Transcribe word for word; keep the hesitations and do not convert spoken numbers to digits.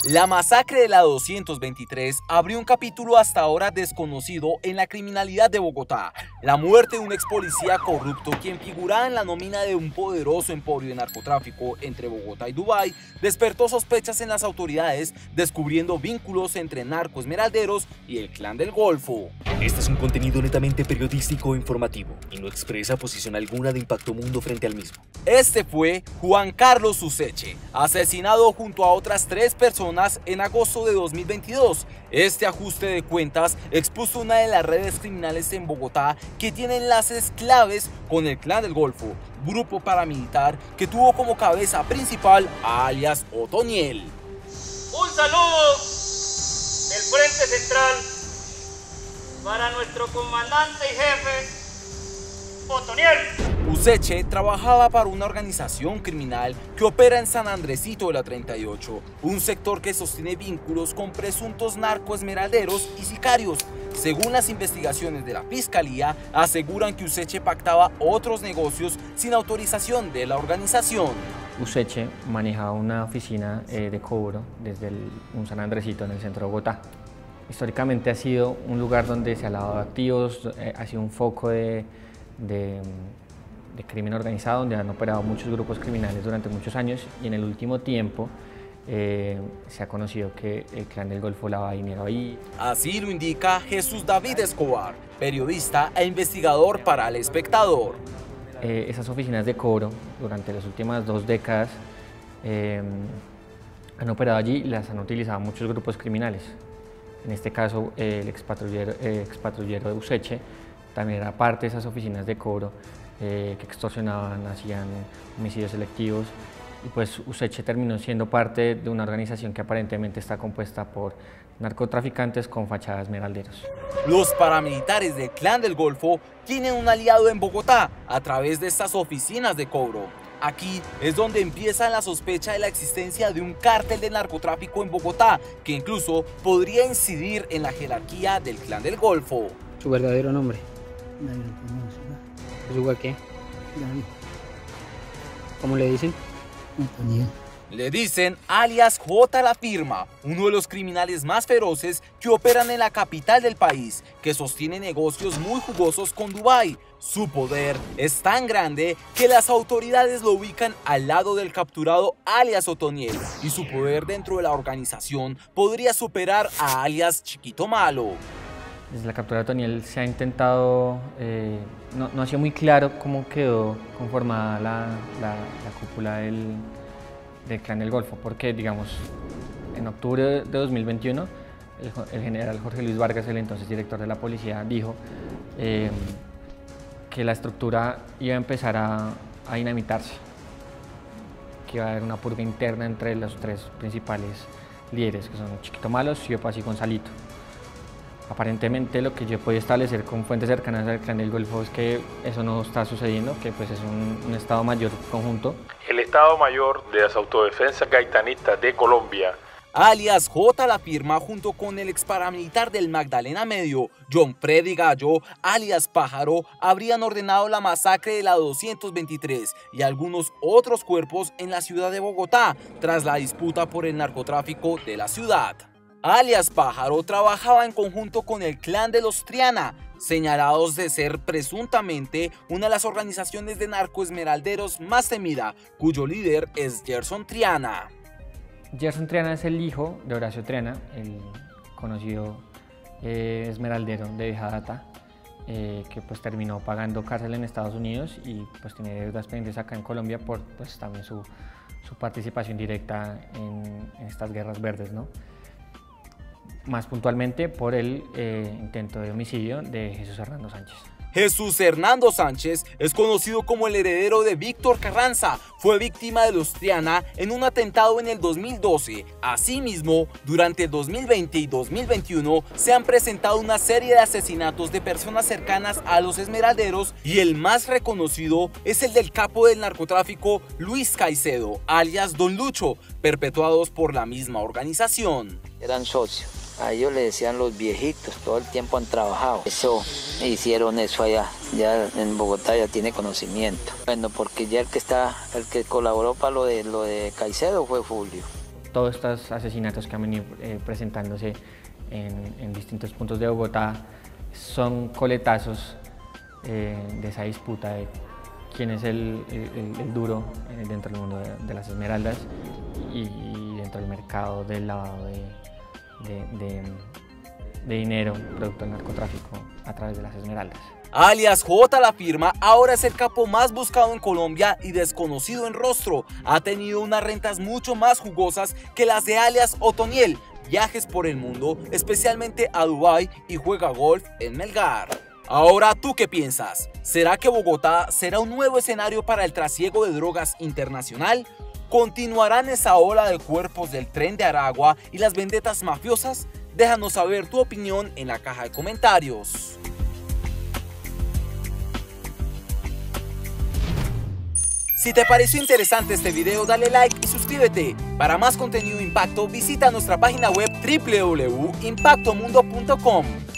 La masacre de la doscientos veintitrés abrió un capítulo hasta ahora desconocido en la criminalidad de Bogotá. La muerte de un ex policía corrupto quien figuraba en la nómina de un poderoso emporio de narcotráfico entre Bogotá y Dubái despertó sospechas en las autoridades, descubriendo vínculos entre narcoesmeralderos y el Clan del Golfo. Este es un contenido netamente periodístico o informativo y no expresa posición alguna de Impacto Mundo frente al mismo. Este fue Juan Carlos Useche, asesinado junto a otras tres personas en agosto de dos mil veintidós. Este ajuste de cuentas expuso una de las redes criminales en Bogotá que tiene enlaces claves con el Clan del Golfo, grupo paramilitar que tuvo como cabeza principal a alias Otoniel. Un saludo del Frente Central para nuestro comandante y jefe, Otoniel. Useche trabajaba para una organización criminal que opera en San Andresito de la treinta y ocho, un sector que sostiene vínculos con presuntos narcoesmeralderos y sicarios. Según las investigaciones de la Fiscalía, aseguran que Useche pactaba otros negocios sin autorización de la organización. Useche manejaba una oficina eh, de cobro desde el, un San Andresito en el centro de Bogotá. Históricamente ha sido un lugar donde se ha lavado activos, eh, ha sido un foco de, de de crimen organizado, donde han operado muchos grupos criminales durante muchos años, y en el último tiempo eh, se ha conocido que el Clan del Golfo lavaba dinero ahí. Así lo indica Jesús David Escobar, periodista e investigador para El Espectador. Eh, esas oficinas de cobro durante las últimas dos décadas eh, han operado allí y las han utilizado muchos grupos criminales. En este caso, eh, el expatrullero, eh, expatrullero de Useche también era parte de esas oficinas de cobro Eh, que extorsionaban, hacían homicidios selectivos, y pues Useche terminó siendo parte de una organización que aparentemente está compuesta por narcotraficantes con fachadas esmeralderos. Los paramilitares del Clan del Golfo tienen un aliado en Bogotá a través de estas oficinas de cobro. Aquí es donde empieza la sospecha de la existencia de un cártel de narcotráfico en Bogotá, que incluso podría incidir en la jerarquía del Clan del Golfo. ¿Su verdadero nombre? ¿Es igual qué? ¿Cómo le dicen? Otoniel. Le dicen alias J la Firma, uno de los criminales más feroces que operan en la capital del país, que sostiene negocios muy jugosos con Dubái. Su poder es tan grande que las autoridades lo ubican al lado del capturado alias Otoniel, y su poder dentro de la organización podría superar a alias Chiquito Malo. Desde la captura de Otoniel se ha intentado, eh, no, no ha sido muy claro cómo quedó conformada la, la, la cúpula del, del Clan del Golfo, porque digamos, en octubre de dos mil veintiuno, el, el general Jorge Luis Vargas, el entonces director de la policía, dijo eh, que la estructura iba a empezar a, a dinamitarse, que iba a haber una purga interna entre los tres principales líderes, que son Chiquito Malo, Siopas y Gonzalito. Aparentemente lo que yo he podido establecer con fuentes cercanas al Clan del Golfo es que eso no está sucediendo, que pues es un, un Estado Mayor conjunto. El Estado Mayor de las Autodefensas Gaitanistas de Colombia, alias J la Firma, junto con el ex paramilitar del Magdalena Medio, John Freddy Gallo, alias Pájaro, habrían ordenado la masacre de la doscientos veintitrés y algunos otros cuerpos en la ciudad de Bogotá, tras la disputa por el narcotráfico de la ciudad. Alias Pájaro trabajaba en conjunto con el Clan de los Triana, señalados de ser presuntamente una de las organizaciones de narcoesmeralderos más temida, cuyo líder es Gerson Triana. Gerson Triana es el hijo de Horacio Triana, el conocido eh, esmeraldero de vieja data, eh, que pues terminó pagando cárcel en Estados Unidos y pues tiene deudas pendientes acá en Colombia por pues también su, su participación directa en, en estas guerras verdes, ¿no? Más puntualmente por el eh, intento de homicidio de Jesús Hernando Sánchez. Jesús Hernando Sánchez es conocido como el heredero de Víctor Carranza. Fue víctima de los Triana en un atentado en el dos mil doce. Asimismo, durante el dos mil veinte y dos mil veintiuno se han presentado una serie de asesinatos de personas cercanas a los esmeralderos, y el más reconocido es el del capo del narcotráfico Luis Caicedo, alias Don Lucho, perpetuados por la misma organización. Eran socios. A ellos le decían los viejitos, todo el tiempo han trabajado. Eso, hicieron eso allá, ya en Bogotá ya tiene conocimiento. Bueno, porque ya el que está, el que colaboró para lo de lo de Caicedo fue Fulvio. todos estos asesinatos que han venido eh, presentándose en, en distintos puntos de Bogotá son coletazos eh, de esa disputa de quién es el, el, el duro eh, dentro del mundo de, de las esmeraldas y, y dentro del mercado del lavado de, de, de, de dinero producto del narcotráfico a través de las esmeraldas. Alias J La Firma ahora es el capo más buscado en Colombia y desconocido en rostro. Ha tenido unas rentas mucho más jugosas que las de alias Otoniel, viajes por el mundo, especialmente a Dubái, y juega golf en Melgar. Ahora, ¿tú qué piensas? ¿Será que Bogotá será un nuevo escenario para el trasiego de drogas internacional? ¿Continuarán esa ola de cuerpos del Tren de Aragua y las vendetas mafiosas? Déjanos saber tu opinión en la caja de comentarios. Si te pareció interesante este video, dale like y suscríbete. Para más contenido de impacto, visita nuestra página web doble u doble u doble u punto impacto mundo punto com.